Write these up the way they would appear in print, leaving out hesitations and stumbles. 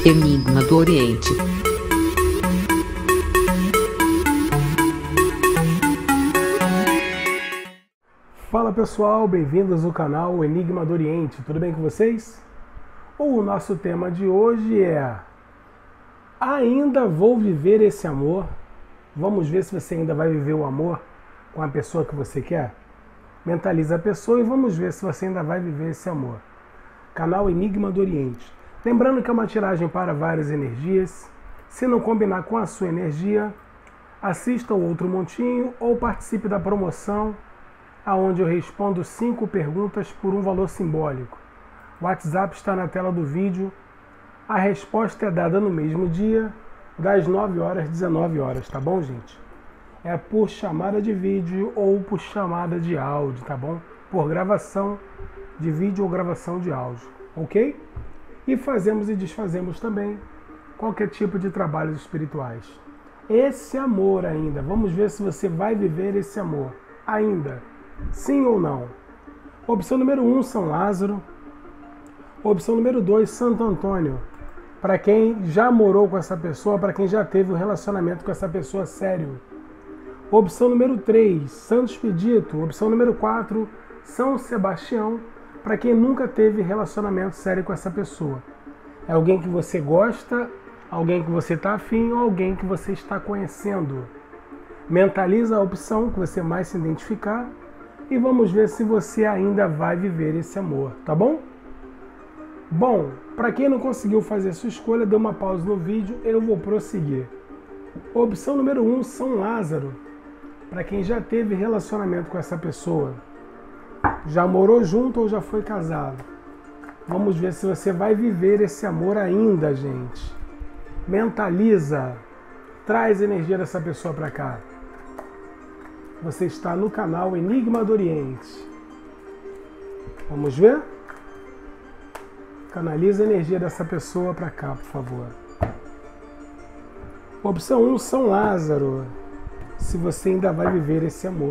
Enigma do Oriente. Fala pessoal, bem-vindos ao canal Enigma do Oriente, tudo bem com vocês? O nosso tema de hoje é: ainda vou viver esse amor? Vamos ver se você ainda vai viver o amor com a pessoa que você quer? Mentaliza a pessoa e vamos ver se você ainda vai viver esse amor. Canal Enigma do Oriente. Lembrando que é uma tiragem para várias energias. Se não combinar com a sua energia, assista o outro montinho ou participe da promoção, onde eu respondo 5 perguntas por um valor simbólico. O WhatsApp está na tela do vídeo. A resposta é dada no mesmo dia, das 9 horas às 19 horas, tá bom, gente? É por chamada de vídeo ou por chamada de áudio, tá bom? Por gravação de vídeo ou gravação de áudio, ok? E fazemos e desfazemos também qualquer tipo de trabalhos espirituais. Esse amor ainda, vamos ver se você vai viver esse amor ainda, sim ou não. Opção número 1, São Lázaro. Opção número 2, Santo Antônio. Para quem já morou com essa pessoa, para quem já teve um relacionamento com essa pessoa sério. Opção número 3, Santo Expedito. Opção número 4, São Sebastião. Para quem nunca teve relacionamento sério com essa pessoa. É alguém que você gosta, alguém que você está afim ou alguém que você está conhecendo. Mentaliza a opção que você mais se identificar e vamos ver se você ainda vai viver esse amor, tá bom? Bom, para quem não conseguiu fazer sua escolha, dê uma pausa no vídeo, eu vou prosseguir. Opção número 1, São Lázaro. Para quem já teve relacionamento com essa pessoa. Já morou junto ou já foi casado? Vamos ver se você vai viver esse amor ainda, gente. Mentaliza. Traz a energia dessa pessoa para cá. Você está no canal Enigma do Oriente. Vamos ver? Canaliza a energia dessa pessoa para cá, por favor. Opção 1, São Lázaro. Se você ainda vai viver esse amor.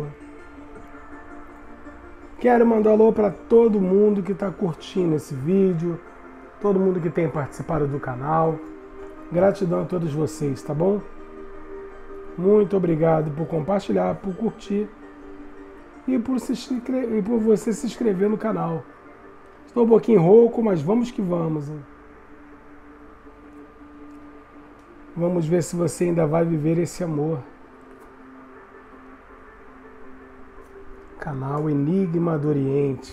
Quero mandar alô para todo mundo que está curtindo esse vídeo, todo mundo que tem participado do canal. Gratidão a todos vocês, tá bom? Muito obrigado por compartilhar, por curtir e por você se inscrever no canal. Estou um pouquinho rouco, mas vamos que vamos. Hein? Vamos ver se você ainda vai viver esse amor. Canal Enigma do Oriente.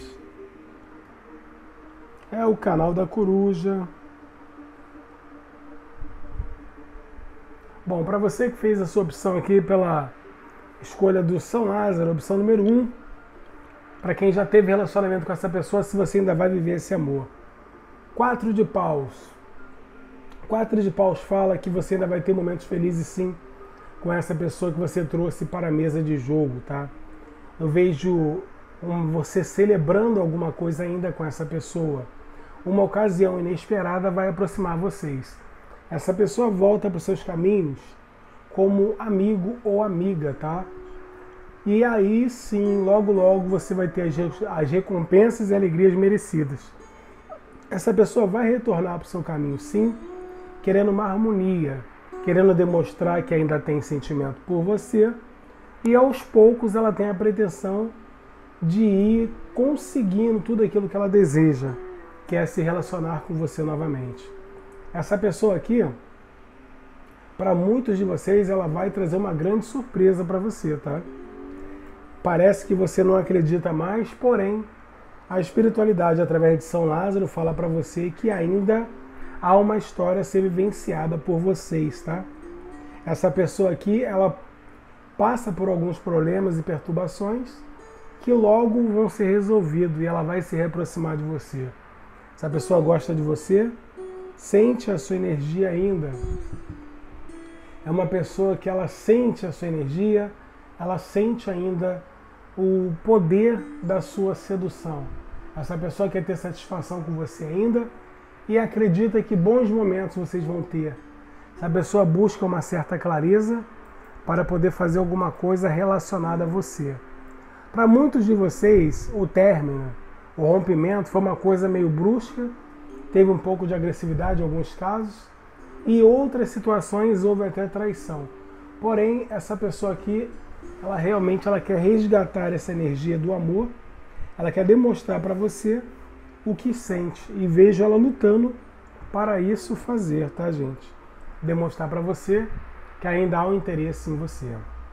É o canal da coruja. Bom, para você que fez a sua opção aqui pela escolha do São Lázaro, opção número 1, para quem já teve relacionamento com essa pessoa, se você ainda vai viver esse amor. 4 de paus. 4 de paus fala que você ainda vai ter momentos felizes sim com essa pessoa que você trouxe para a mesa de jogo, tá? Eu vejo você celebrando alguma coisa ainda com essa pessoa. Uma ocasião inesperada vai aproximar vocês. Essa pessoa volta para os seus caminhos como amigo ou amiga, tá? E aí sim, logo logo você vai ter as recompensas e alegrias merecidas. Essa pessoa vai retornar para o seu caminho sim, querendo uma harmonia, querendo demonstrar que ainda tem sentimento por você. E aos poucos ela tem a pretensão de ir conseguindo tudo aquilo que ela deseja, que é se relacionar com você novamente. Essa pessoa aqui, para muitos de vocês, ela vai trazer uma grande surpresa para você, tá? Parece que você não acredita mais, porém, a espiritualidade através de São Lázaro fala para você que ainda há uma história a ser vivenciada por vocês, tá? Essa pessoa aqui, ela passa por alguns problemas e perturbações que logo vão ser resolvidos e ela vai se reaproximar de você. Essa pessoa gosta de você, sente a sua energia ainda. É uma pessoa que ela sente a sua energia, ela sente ainda o poder da sua sedução. Essa pessoa quer ter satisfação com você ainda e acredita que bons momentos vocês vão ter. Essa pessoa busca uma certa clareza para poder fazer alguma coisa relacionada a você. Para muitos de vocês, o término, o rompimento foi uma coisa meio brusca, teve um pouco de agressividade em alguns casos, e outras situações houve até traição. Porém, essa pessoa aqui, ela realmente quer resgatar essa energia do amor, ela quer demonstrar para você o que sente, e vejo ela lutando para isso fazer, tá, gente? Demonstrar para você que ainda há um interesse em você.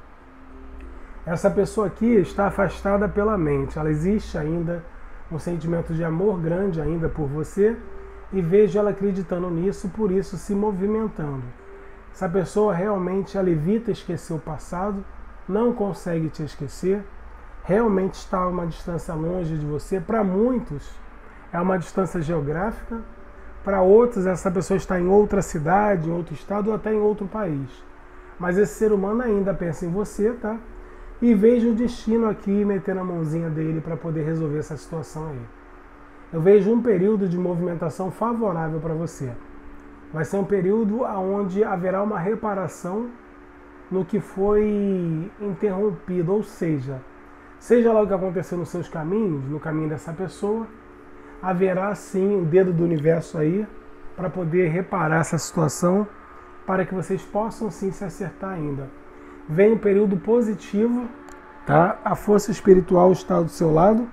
Essa pessoa aqui está afastada pela mente, ela existe ainda um sentimento de amor grande ainda por você, e vejo ela acreditando nisso, por isso se movimentando. Essa pessoa realmente ela evita esquecer o passado, não consegue te esquecer, realmente está a uma distância longe de você. Para muitos é uma distância geográfica, para outros essa pessoa está em outra cidade, em outro estado ou até em outro país. Mas esse ser humano ainda pensa em você, tá? E vejo o destino aqui metendo a mãozinha dele para poder resolver essa situação aí. Eu vejo um período de movimentação favorável para você. Vai ser um período onde haverá uma reparação no que foi interrompido, ou seja lá o que aconteceu nos seus caminhos, no caminho dessa pessoa, haverá sim o dedo do universo aí para poder reparar essa situação, para que vocês possam sim se acertar ainda. Vem um período positivo, tá? A força espiritual está do seu lado,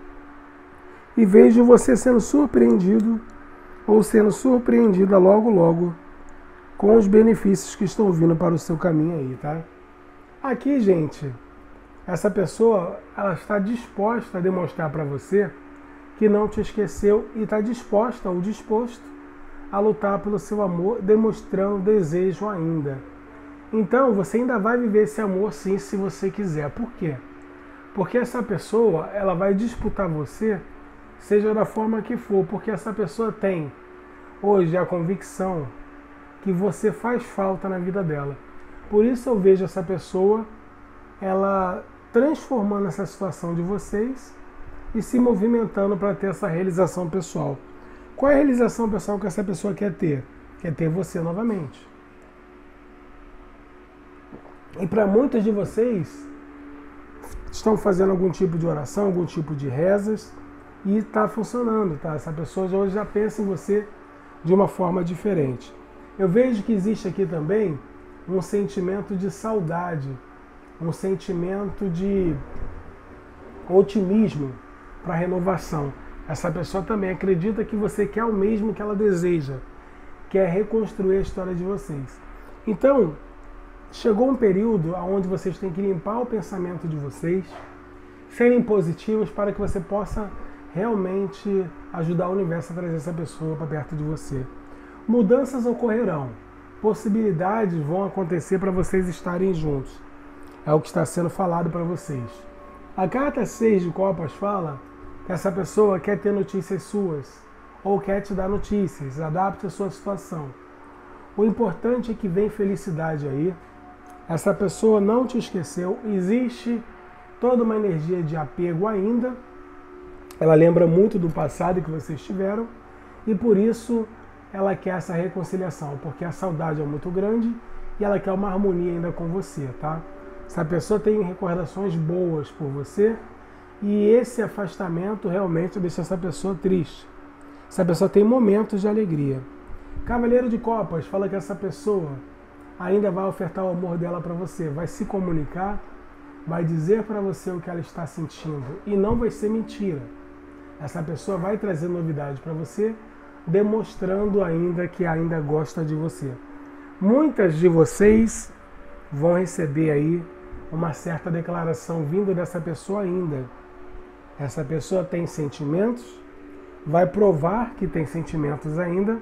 e vejo você sendo surpreendido ou sendo surpreendida logo logo com os benefícios que estão vindo para o seu caminho aí, tá? Aqui, gente, essa pessoa ela está disposta a demonstrar para você que não te esqueceu e está disposta ou disposto a lutar pelo seu amor, demonstrando desejo ainda. Então, você ainda vai viver esse amor sim, se você quiser. Por quê? Porque essa pessoa ela vai disputar você, seja da forma que for, porque essa pessoa tem hoje a convicção que você faz falta na vida dela. Por isso eu vejo essa pessoa, ela transformando essa situação de vocês e se movimentando para ter essa realização pessoal. Qual é a realização pessoal que essa pessoa quer ter? Quer ter você novamente. E para muitos de vocês, estão fazendo algum tipo de oração, algum tipo de rezas, e está funcionando, tá? Essa pessoa hoje já pensa em você de uma forma diferente. Eu vejo que existe aqui também um sentimento de saudade, um sentimento de otimismo para renovação. Essa pessoa também acredita que você quer o mesmo que ela deseja, quer reconstruir a história de vocês. Então, chegou um período onde vocês têm que limpar o pensamento de vocês, serem positivos para que você possa realmente ajudar o universo a trazer essa pessoa para perto de você. Mudanças ocorrerão, possibilidades vão acontecer para vocês estarem juntos. É o que está sendo falado para vocês. A carta 6 de Copas fala que essa pessoa quer ter notícias suas, ou quer te dar notícias, adapte a sua situação. O importante é que vem felicidade aí. Essa pessoa não te esqueceu, existe toda uma energia de apego ainda. Ela lembra muito do passado que vocês tiveram e por isso ela quer essa reconciliação, porque a saudade é muito grande e ela quer uma harmonia ainda com você, tá? Essa pessoa tem recordações boas por você e esse afastamento realmente deixa essa pessoa triste. Essa pessoa tem momentos de alegria. Cavaleiro de Copas fala que essa pessoa ainda vai ofertar o amor dela para você, vai se comunicar, vai dizer para você o que ela está sentindo e não vai ser mentira. Essa pessoa vai trazer novidade para você, demonstrando ainda que ainda gosta de você. Muitas de vocês vão receber aí uma certa declaração vindo dessa pessoa ainda. Essa pessoa tem sentimentos, vai provar que tem sentimentos ainda.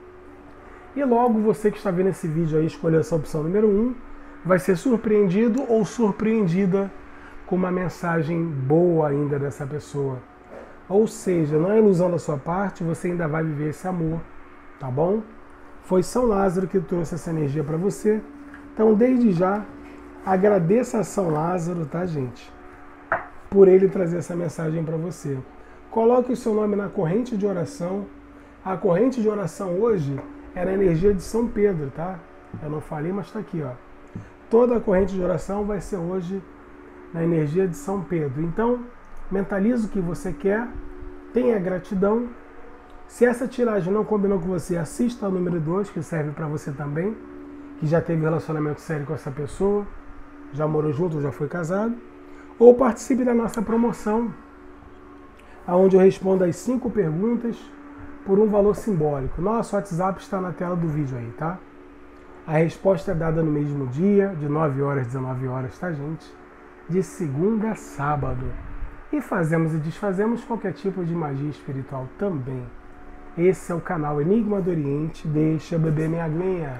E logo você que está vendo esse vídeo aí, escolheu essa opção número 1, vai ser surpreendido ou surpreendida com uma mensagem boa ainda dessa pessoa. Ou seja, não é ilusão da sua parte, você ainda vai viver esse amor, tá bom? Foi São Lázaro que trouxe essa energia para você. Então, desde já, agradeça a São Lázaro, tá, gente? Por ele trazer essa mensagem para você. Coloque o seu nome na corrente de oração. A corrente de oração hoje é na energia de São Pedro, tá? Eu não falei, mas está aqui, ó. Toda a corrente de oração vai ser hoje na energia de São Pedro. Então, mentalize o que você quer, tenha gratidão Se essa tiragem não combinou com você, assista ao número 2, que serve para você também, que já teve relacionamento sério com essa pessoa, já morou junto, já foi casado. Ou participe da nossa promoção, onde eu respondo as 5 perguntas por um valor simbólico. Nosso WhatsApp está na tela do vídeo aí, tá? A resposta é dada no mesmo dia, de 9 horas às 19 horas, tá, gente? De segunda a sábado. E fazemos e desfazemos qualquer tipo de magia espiritual também. Esse é o canal Enigma do Oriente. Deixa eu beber minha aguinha.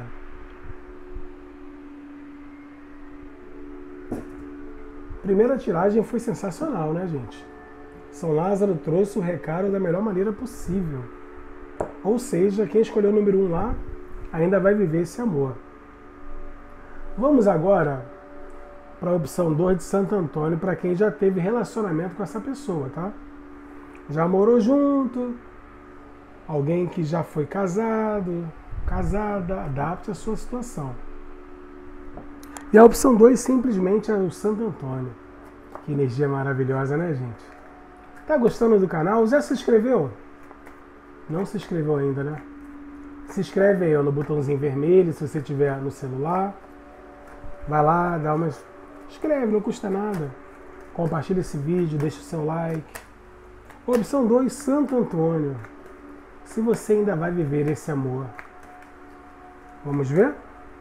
Primeira tiragem foi sensacional, né, gente? São Lázaro trouxe o recado da melhor maneira possível. Ou seja, quem escolheu o número 1 lá ainda vai viver esse amor. Vamos agora para a opção 2 de Santo Antônio, para quem já teve relacionamento com essa pessoa, tá? Já morou junto, alguém que já foi casado, casada, adapte a sua situação. E a opção 2 simplesmente é o Santo Antônio. Que energia maravilhosa, né, gente? Tá gostando do canal? Já se inscreveu? Não se inscreveu ainda, né? Se inscreve aí, ó, no botãozinho vermelho, se você tiver no celular. Vai lá, dá uma... Inscreve, não custa nada. Compartilha esse vídeo, deixa o seu like. Opção 2, Santo Antônio. Se você ainda vai viver esse amor. Vamos ver?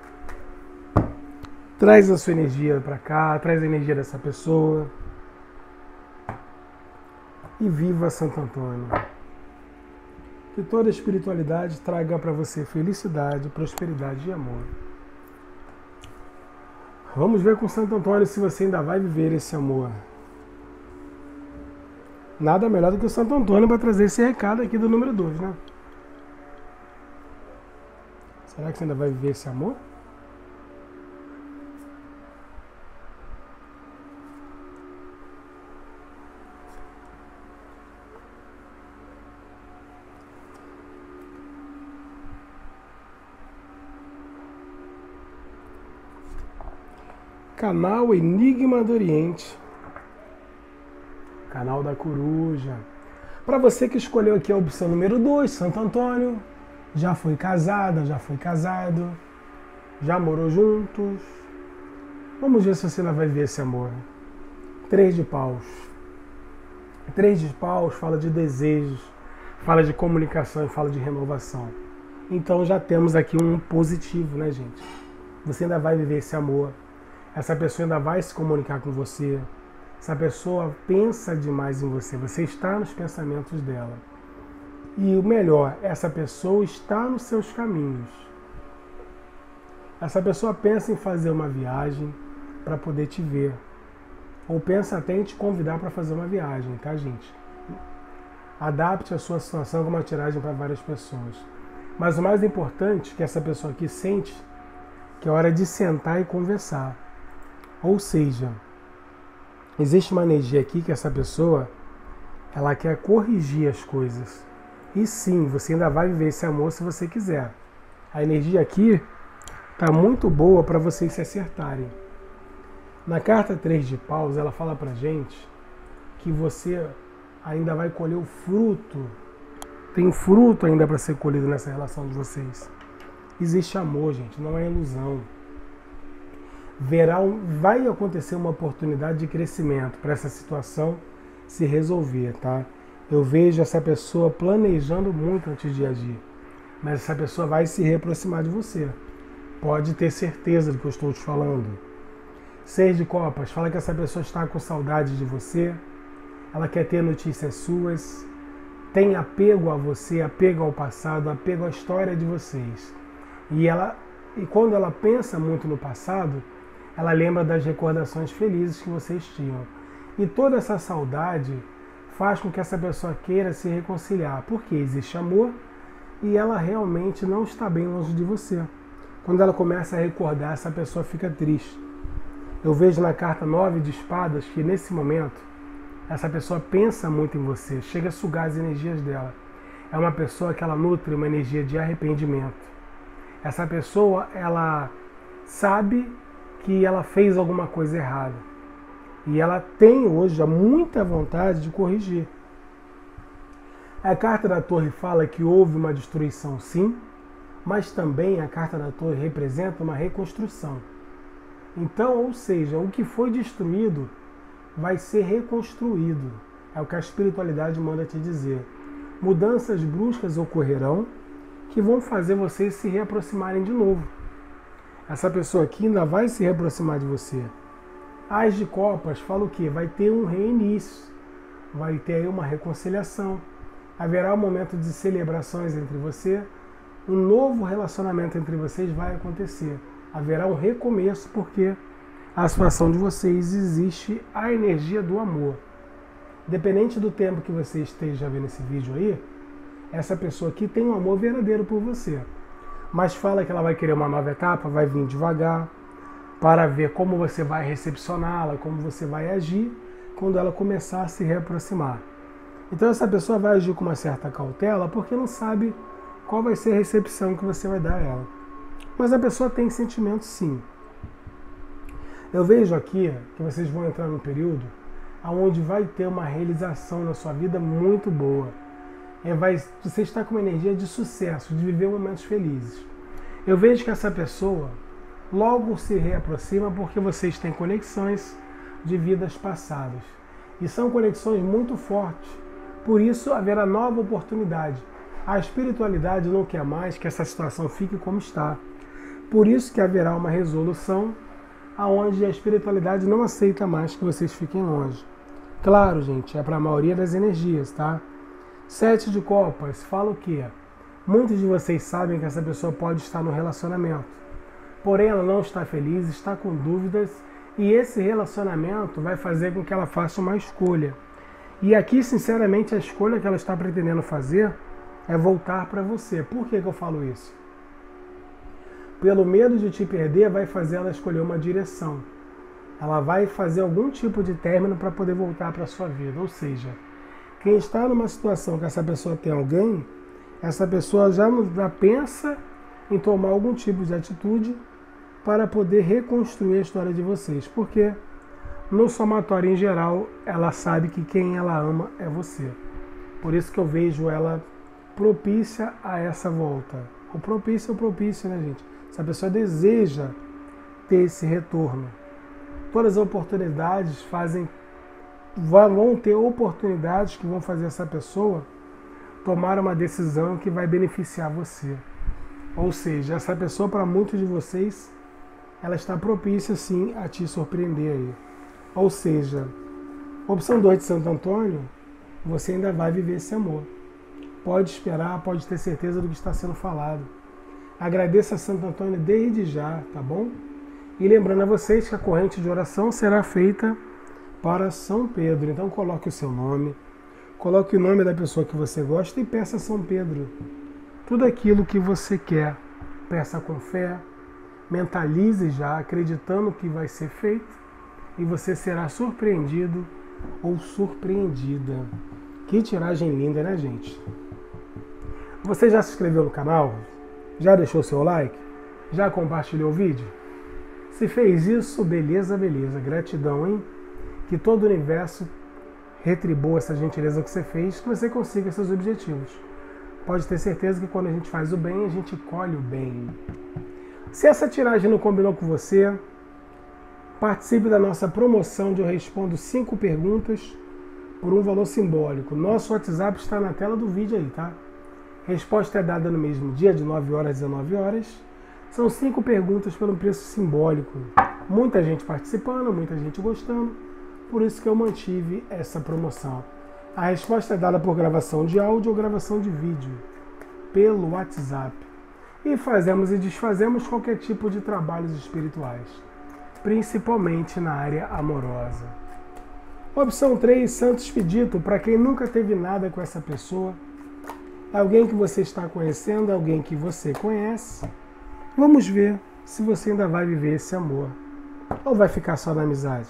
Traz a sua energia para cá, traz a energia dessa pessoa. E viva Santo Antônio. Que toda a espiritualidade traga para você felicidade, prosperidade e amor. Vamos ver com Santo Antônio se você ainda vai viver esse amor. Nada melhor do que o Santo Antônio para trazer esse recado aqui do número 2, né? Será que você ainda vai viver esse amor? Canal Enigma do Oriente. Canal da Coruja. Para você que escolheu aqui a opção número 2, Santo Antônio, já foi casada, já foi casado, já morou juntos. Vamos ver se você ainda vai ver esse amor. 3 de paus. 3 de paus fala de desejos, fala de comunicação e fala de renovação. Então já temos aqui um positivo, né, gente? Você ainda vai viver esse amor. Essa pessoa ainda vai se comunicar com você. Essa pessoa pensa demais em você. Você está nos pensamentos dela. E o melhor, essa pessoa está nos seus caminhos. Essa pessoa pensa em fazer uma viagem para poder te ver. Ou pensa até em te convidar para fazer uma viagem, tá, gente? Adapte a sua situação com uma tiragem para várias pessoas. Mas o mais importante que essa pessoa aqui sente, que é hora de sentar e conversar. Ou seja, existe uma energia aqui que essa pessoa, ela quer corrigir as coisas. E sim, você ainda vai viver esse amor se você quiser. A energia aqui está muito boa para vocês se acertarem. Na carta 3 de paus, ela fala pra gente que você ainda vai colher o fruto. Tem fruto ainda para ser colhido nessa relação de vocês. Existe amor, gente, não é ilusão. Vai acontecer uma oportunidade de crescimento para essa situação se resolver, tá? Eu vejo essa pessoa planejando muito antes de agir, mas essa pessoa vai se reaproximar de você. Pode ter certeza do que eu estou te falando. 6 de copas, fala que essa pessoa está com saudade de você, ela quer ter notícias suas, tem apego a você, apego ao passado, apego à história de vocês. E quando ela pensa muito no passado, ela lembra das recordações felizes que vocês tinham. E toda essa saudade faz com que essa pessoa queira se reconciliar, porque existe amor e ela realmente não está bem longe de você. Quando ela começa a recordar, essa pessoa fica triste. Eu vejo na carta 9 de espadas que nesse momento essa pessoa pensa muito em você, chega a sugar as energias dela. É uma pessoa que ela nutre uma energia de arrependimento. Essa pessoa, ela sabe que ela fez alguma coisa errada. E ela tem hoje muita vontade de corrigir. A carta da Torre fala que houve uma destruição, sim, mas também a carta da Torre representa uma reconstrução. Então, ou seja, o que foi destruído vai ser reconstruído. É o que a espiritualidade manda te dizer. Mudanças bruscas ocorrerão que vão fazer vocês se reaproximarem de novo. Essa pessoa aqui ainda vai se reaproximar de você. As de copas fala o quê? Vai ter um reinício, vai ter aí uma reconciliação, haverá um momento de celebrações entre você, um novo relacionamento entre vocês vai acontecer. Haverá um recomeço porque a situação de vocês existe a energia do amor. Independente do tempo que você esteja vendo esse vídeo aí, essa pessoa aqui tem um amor verdadeiro por você. Mas fala que ela vai querer uma nova etapa, vai vir devagar, para ver como você vai recepcioná-la, como você vai agir quando ela começar a se reaproximar. Então essa pessoa vai agir com uma certa cautela porque não sabe qual vai ser a recepção que você vai dar a ela. Mas a pessoa tem sentimento, sim. Eu vejo aqui que vocês vão entrar num período onde vai ter uma realização na sua vida muito boa. Você está com uma energia de sucesso, de viver momentos felizes. Eu vejo que essa pessoa logo se reaproxima porque vocês têm conexões de vidas passadas. E são conexões muito fortes. Por isso haverá nova oportunidade. A espiritualidade não quer mais que essa situação fique como está. Por isso que haverá uma resolução onde a espiritualidade não aceita mais que vocês fiquem longe. Claro, gente, é para a maioria das energias, tá? 7 de copas fala o quê? Muitos de vocês sabem que essa pessoa pode estar no relacionamento. Porém, ela não está feliz, está com dúvidas e esse relacionamento vai fazer com que ela faça uma escolha. E aqui, sinceramente, a escolha que ela está pretendendo fazer é voltar para você. Por que eu falo isso? Pelo medo de te perder, vai fazer ela escolher uma direção. Ela vai fazer algum tipo de término para poder voltar para a sua vida. Ou seja, quem está numa situação que essa pessoa tem alguém, essa pessoa já pensa em tomar algum tipo de atitude para poder reconstruir a história de vocês. Porque no somatório em geral, ela sabe que quem ela ama é você. Por isso que eu vejo ela propícia a essa volta. O propício é o propício, né, gente? Essa pessoa deseja ter esse retorno. Todas as oportunidades vão ter oportunidades que vão fazer essa pessoa tomar uma decisão que vai beneficiar você. Ou seja, essa pessoa, para muitos de vocês, ela está propícia sim a te surpreender aí. Ou seja, opção 2 de Santo Antônio, você ainda vai viver esse amor. Pode esperar, pode ter certeza do que está sendo falado. Agradeça a Santo Antônio desde já, tá bom? E lembrando a vocês que a corrente de oração será feita para São Pedro. Então coloque o seu nome, coloque o nome da pessoa que você gosta e peça a São Pedro tudo aquilo que você quer. Peça com fé, mentalize já, acreditando que vai ser feito e você será surpreendido ou surpreendida. Que tiragem linda, né, gente? Você já se inscreveu no canal? Já deixou seu like? Já compartilhou o vídeo? Se fez isso, beleza, beleza. Gratidão, hein? Que todo o universo retribua essa gentileza que você fez, que você consiga seus objetivos. Pode ter certeza que quando a gente faz o bem, a gente colhe o bem. Se essa tiragem não combinou com você, participe da nossa promoção de Eu Respondo 5 perguntas por um valor simbólico. Nosso WhatsApp está na tela do vídeo aí, tá? Resposta é dada no mesmo dia, de 9 horas às 19 horas. São 5 perguntas pelo preço simbólico. Muita gente participando, muita gente gostando. Por isso que eu mantive essa promoção. A resposta é dada por gravação de áudio ou gravação de vídeo pelo WhatsApp. E fazemos e desfazemos qualquer tipo de trabalhos espirituais, principalmente na área amorosa. Opção 3, Santo Expedito, para quem nunca teve nada com essa pessoa. É alguém que você está conhecendo, é alguém que você conhece. Vamos ver se você ainda vai viver esse amor. Ou vai ficar só na amizade?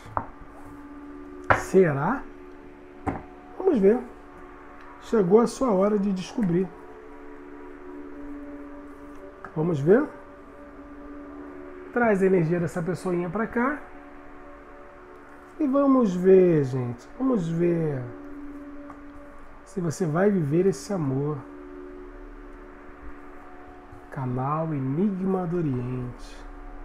Será? Vamos ver. Chegou a sua hora de descobrir. Vamos ver? Traz a energia dessa pessoinha para cá. E vamos ver, gente. Vamos ver. se você vai viver esse amor. Canal Enigma do Oriente.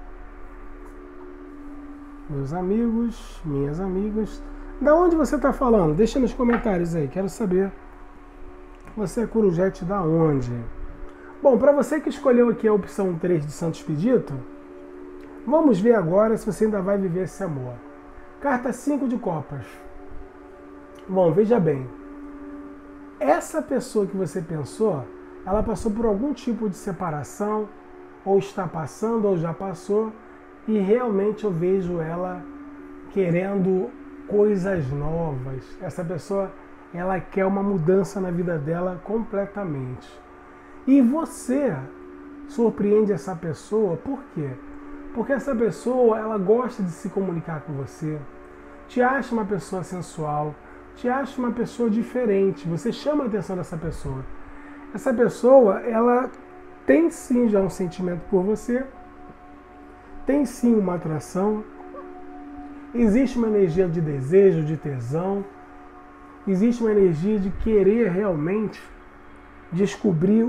Meus amigos, minhas amigas, da onde você está falando? Deixa nos comentários aí, quero saber. Você é Corujete da onde? Bom, para você que escolheu aqui a opção 3 de Santo Expedito, vamos ver agora se você ainda vai viver esse amor. Carta 5 de Copas. Bom, veja bem. Essa pessoa que você pensou, ela passou por algum tipo de separação, ou está passando, ou já passou, e realmente eu vejo ela querendo coisas novas. Essa pessoa, ela quer uma mudança na vida dela completamente. E você surpreende essa pessoa, por quê? Porque essa pessoa, ela gosta de se comunicar com você, te acha uma pessoa sensual, te acha uma pessoa diferente, você chama a atenção dessa pessoa. Essa pessoa, ela tem sim já um sentimento por você, tem sim uma atração, existe uma energia de desejo, de tesão, existe uma energia de querer realmente descobrir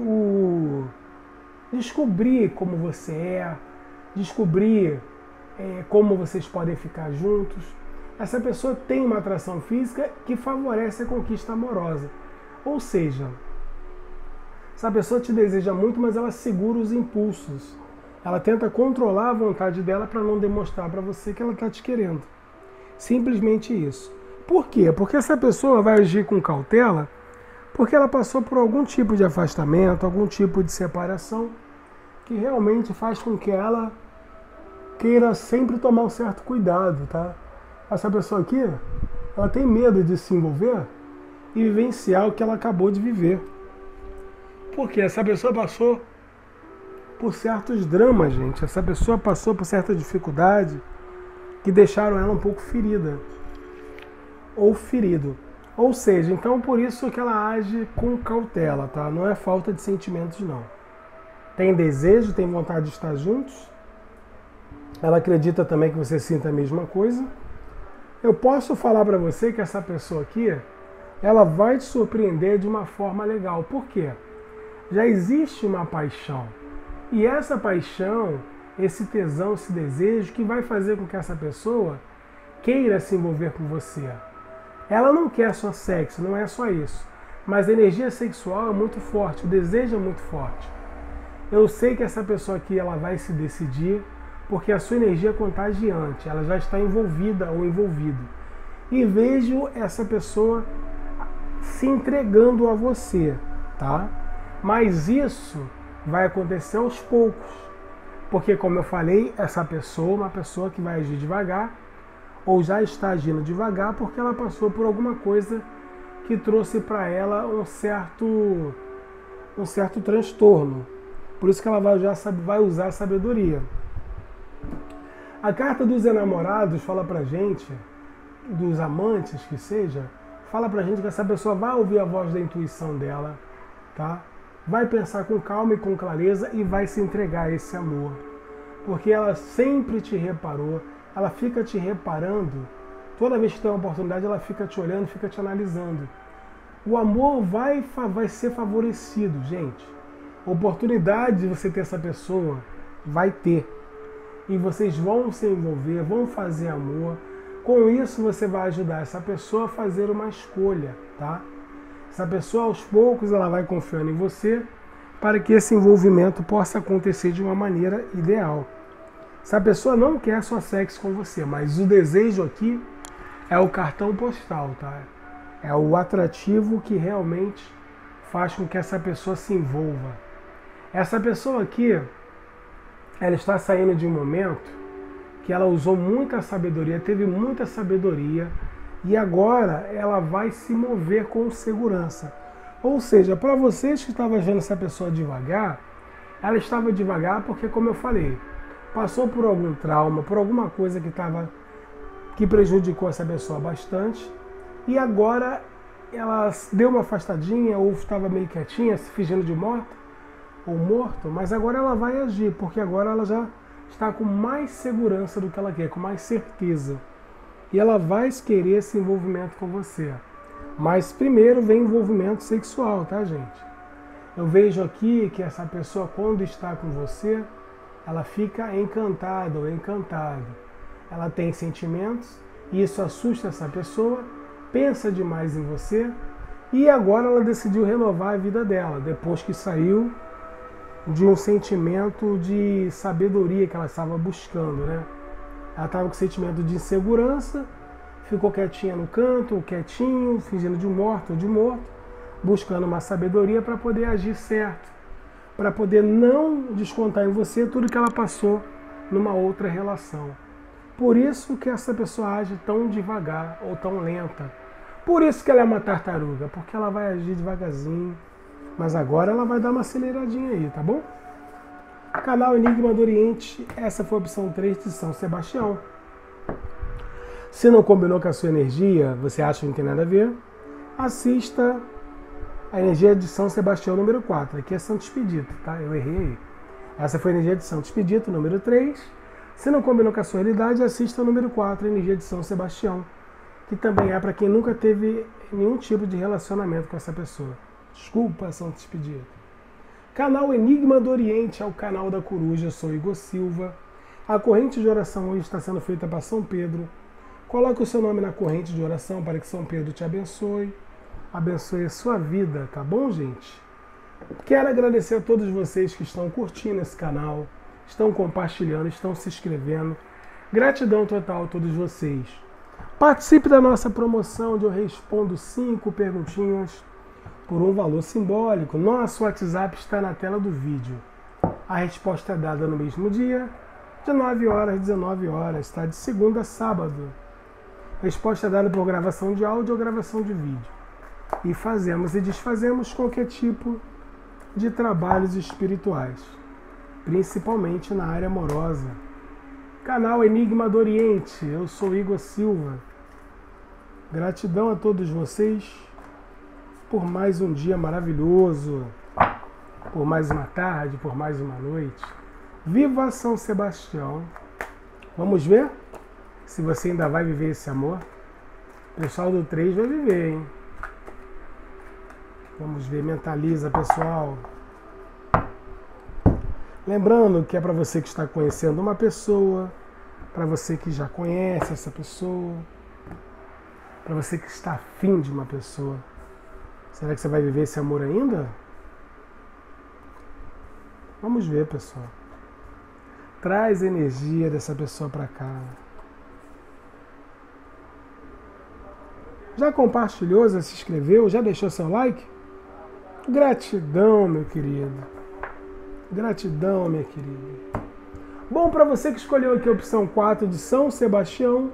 como você é, descobrir como vocês podem ficar juntos. Essa pessoa tem uma atração física que favorece a conquista amorosa. Ou seja, essa pessoa te deseja muito, mas ela segura os impulsos. Ela tenta controlar a vontade dela para não demonstrar para você que ela está te querendo. Simplesmente isso. Por quê? Porque essa pessoa vai agir com cautela porque ela passou por algum tipo de afastamento, algum tipo de separação que realmente faz com que ela queira sempre tomar um certo cuidado, tá? Essa pessoa aqui, ela tem medo de se envolver e vivenciar o que ela acabou de viver. Porque essa pessoa passou por certos dramas, gente. Essa pessoa passou por certa dificuldade que deixaram ela um pouco ferida. Ou ferido. Ou seja, então por isso que ela age com cautela, tá? Não é falta de sentimentos, não. Tem desejo, tem vontade de estar juntos. Ela acredita também que você sinta a mesma coisa. Eu posso falar para você que essa pessoa aqui, ela vai te surpreender de uma forma legal. Por quê? Já existe uma paixão. E essa paixão, esse tesão, esse desejo, que vai fazer com que essa pessoa queira se envolver com você. Ela não quer só sexo, não é só isso. Mas a energia sexual é muito forte, o desejo é muito forte. Eu sei que essa pessoa aqui, ela vai se decidir, porque a sua energia é contagiante, ela já está envolvida ou envolvido. E vejo essa pessoa se entregando a você, tá? Mas isso vai acontecer aos poucos. Porque, como eu falei, essa pessoa é uma pessoa que vai agir devagar, ou já está agindo devagar, porque ela passou por alguma coisa que trouxe para ela um certo transtorno. Por isso que ela vai usar a sabedoria. A carta dos enamorados fala pra gente, dos amantes que seja, fala pra gente que essa pessoa vai ouvir a voz da intuição dela, tá? Vai pensar com calma e com clareza e vai se entregar a esse amor. Porque ela sempre te reparou, ela fica te reparando, toda vez que tem uma oportunidade ela fica te olhando, fica te analisando. O amor vai ser favorecido, gente. Oportunidade de você ter essa pessoa, vai ter. E vocês vão se envolver, vão fazer amor. Com isso você vai ajudar essa pessoa a fazer uma escolha, tá? Essa pessoa aos poucos ela vai confiando em você para que esse envolvimento possa acontecer de uma maneira ideal. Essa pessoa não quer só sexo com você, mas o desejo aqui é o cartão postal, tá? É o atrativo que realmente faz com que essa pessoa se envolva. Essa pessoa aqui, ela está saindo de um momento que ela usou muita sabedoria, teve muita sabedoria, e agora ela vai se mover com segurança. Ou seja, para vocês que estavam vendo essa pessoa devagar, ela estava devagar porque, como eu falei, passou por algum trauma, por alguma coisa que prejudicou essa pessoa bastante, e agora ela deu uma afastadinha ou estava meio quietinha, se fingindo de morta ou morto, mas agora ela vai agir, porque agora ela já está com mais segurança do que ela quer, com mais certeza. E ela vai querer esse envolvimento com você. Mas primeiro vem envolvimento sexual, tá, gente? Eu vejo aqui que essa pessoa, quando está com você, ela fica encantada ou encantado. Ela tem sentimentos e isso assusta essa pessoa, pensa demais em você e agora ela decidiu renovar a vida dela, depois que saiu de um sentimento de sabedoria que ela estava buscando, né? Ela estava com sentimento de insegurança, ficou quietinha no canto, ou quietinho, fingindo de morto ou de morto, buscando uma sabedoria para poder agir certo, para poder não descontar em você tudo que ela passou numa outra relação. Por isso que essa pessoa age tão devagar ou tão lenta. Por isso que ela é uma tartaruga, porque ela vai agir devagarzinho, mas agora ela vai dar uma aceleradinha aí, tá bom? Canal Enigma do Oriente, essa foi a opção 3 de São Sebastião. Se não combinou com a sua energia, você acha que não tem nada a ver, assista a energia de São Sebastião número 4. Aqui é Santo Expedito, tá? Eu errei aí. Essa foi a energia de Santo Expedito número 3. Se não combinou com a sua realidade, assista o número 4, a energia de São Sebastião, que também é para quem nunca teve nenhum tipo de relacionamento com essa pessoa. Desculpa, Santo Expedito. Canal Enigma do Oriente é o canal da Coruja, eu sou Igor Silva. A corrente de oração hoje está sendo feita para São Pedro. Coloque o seu nome na corrente de oração para que São Pedro te abençoe. Abençoe a sua vida, tá bom, gente? Quero agradecer a todos vocês que estão curtindo esse canal, estão compartilhando, estão se inscrevendo. Gratidão total a todos vocês. Participe da nossa promoção de Eu Respondo 5 perguntinhas por um valor simbólico. Nosso WhatsApp está na tela do vídeo. A resposta é dada no mesmo dia, de 9 horas às 19 horas, tá? De segunda a sábado. Resposta é dada por gravação de áudio ou gravação de vídeo. E fazemos e desfazemos qualquer tipo de trabalhos espirituais, principalmente na área amorosa. Canal Enigma do Oriente, eu sou Igor Silva. Gratidão a todos vocês por mais um dia maravilhoso, por mais uma tarde, por mais uma noite. Viva São Sebastião! Vamos ver se você ainda vai viver esse amor. O pessoal do 3 vai viver, hein? Vamos ver, mentaliza, pessoal. Lembrando que é para você que está conhecendo uma pessoa, para você que já conhece essa pessoa, para você que está afim de uma pessoa. Será que você vai viver esse amor ainda? Vamos ver, pessoal. Traz a energia dessa pessoa para cá. Já compartilhou, já se inscreveu, já deixou seu like? Gratidão, meu querido. Gratidão, minha querida. Bom, para você que escolheu aqui a opção 4 de São Sebastião,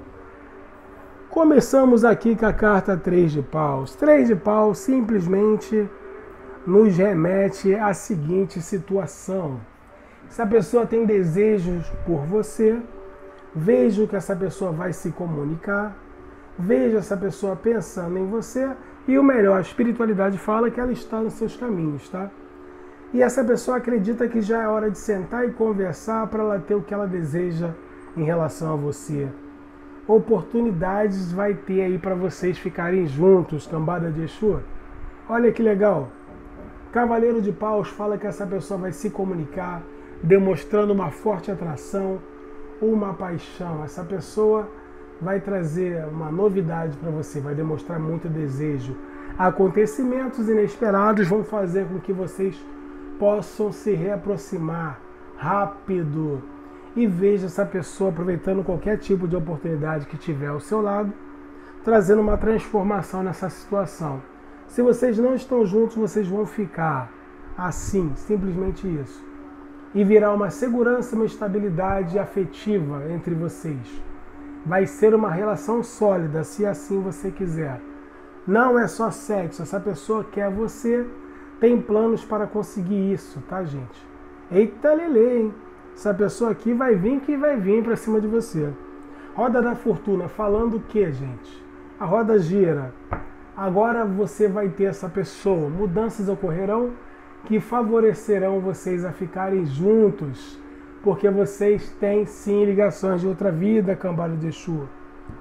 começamos aqui com a carta 3 de paus. 3 de paus simplesmente nos remete à seguinte situação. Se a pessoa tem desejos por você, veja que essa pessoa vai se comunicar, veja essa pessoa pensando em você e o melhor, a espiritualidade fala que ela está nos seus caminhos, tá? E essa pessoa acredita que já é hora de sentar e conversar para ela ter o que ela deseja em relação a você. Oportunidades vai ter aí para vocês ficarem juntos, cambada de Exu. Olha que legal. Cavaleiro de Paus fala que essa pessoa vai se comunicar, demonstrando uma forte atração, uma paixão. Essa pessoa vai trazer uma novidade para você, vai demonstrar muito desejo. Acontecimentos inesperados vão fazer com que vocês possam se reaproximar rápido. E veja essa pessoa aproveitando qualquer tipo de oportunidade que tiver ao seu lado, trazendo uma transformação nessa situação. Se vocês não estão juntos, vocês vão ficar assim, simplesmente isso. E virá uma segurança, uma estabilidade afetiva entre vocês. Vai ser uma relação sólida, se assim você quiser. Não é só sexo, essa pessoa quer você, tem planos para conseguir isso, tá, gente? Eita lelê, hein? Essa pessoa aqui vai vir que vai vir para cima de você. Roda da Fortuna, falando o que, gente? A roda gira. Agora você vai ter essa pessoa. Mudanças ocorrerão que favorecerão vocês a ficarem juntos, porque vocês têm sim ligações de outra vida, cambada de Exu.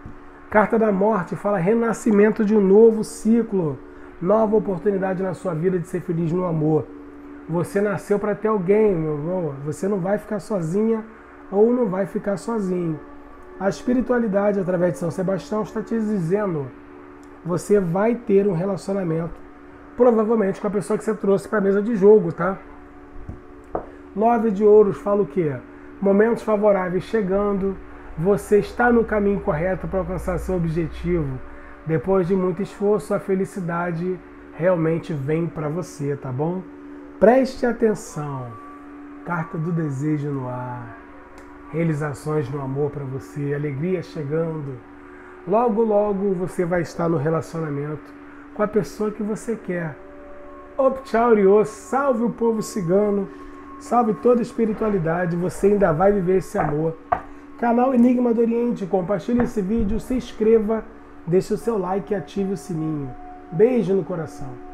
Carta da Morte fala renascimento de um novo ciclo, nova oportunidade na sua vida de ser feliz no amor. Você nasceu para ter alguém, meu irmão. Você não vai ficar sozinha ou não vai ficar sozinho. A espiritualidade, através de São Sebastião, está te dizendo: você vai ter um relacionamento, provavelmente com a pessoa que você trouxe para a mesa de jogo, tá? 9 de ouros fala o quê? Momentos favoráveis chegando, você está no caminho correto para alcançar seu objetivo. Depois de muito esforço, a felicidade realmente vem para você, tá bom? Preste atenção. Carta do desejo no ar. Realizações no amor para você, alegria chegando. Logo, logo você vai estar no relacionamento com a pessoa que você quer. Optchauriô, salve o povo cigano, salve toda a espiritualidade, você ainda vai viver esse amor. Canal Enigma do Oriente, compartilhe esse vídeo, se inscreva, deixe o seu like e ative o sininho. Beijo no coração.